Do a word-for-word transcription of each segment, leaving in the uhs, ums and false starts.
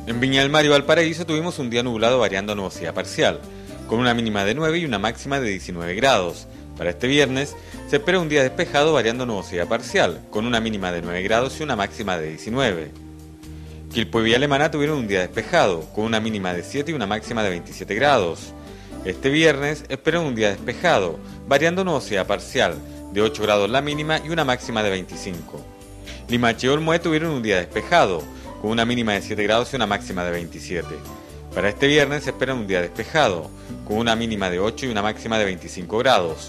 En Viña del Mar y Valparaíso tuvimos un día nublado variando a nubosidad parcial, con una mínima de nueve y una máxima de diecinueve grados. Para este viernes se espera un día despejado variando a nubosidad parcial, con una mínima de nueve grados y una máxima de diecinueve. Quilpué y Villa Alemana tuvieron un día despejado, con una mínima de siete y una máxima de veintisiete grados. Este viernes esperan un día despejado, variando a nubosidad parcial, de ocho grados la mínima y una máxima de veinticinco. Limache y Olmué tuvieron un día despejado, con una mínima de siete grados y una máxima de veintisiete. Para este viernes se espera un día despejado, con una mínima de ocho y una máxima de veinticinco grados.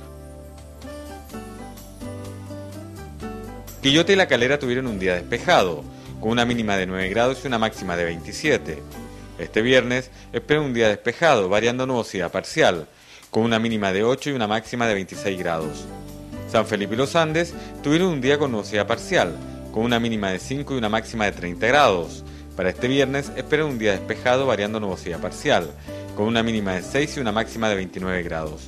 Quillota y La Calera tuvieron un día despejado, con una mínima de nueve grados y una máxima de veintisiete. Este viernes esperan un día despejado, variando nubosidad parcial, con una mínima de ocho y una máxima de veintiséis grados. San Felipe y Los Andes tuvieron un día con nubosidad parcial, con una mínima de cinco y una máxima de treinta grados. Para este viernes esperan un día despejado variando nubosidad parcial, con una mínima de seis y una máxima de veintinueve grados.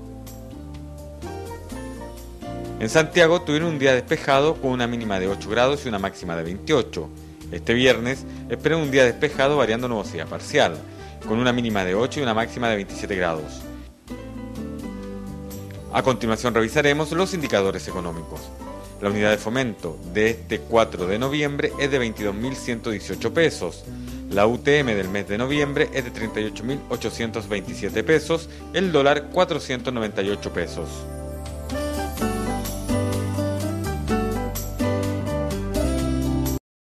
En Santiago tuvieron un día despejado con una mínima de ocho grados y una máxima de veintiocho. Este viernes esperan un día despejado variando nubosidad parcial, con una mínima de ocho y una máxima de veintisiete grados. A continuación revisaremos los indicadores económicos. La unidad de fomento de este cuatro de noviembre es de veintidós mil ciento dieciocho pesos. La U T M del mes de noviembre es de treinta y ocho mil ochocientos veintisiete pesos. El dólar cuatrocientos noventa y ocho pesos.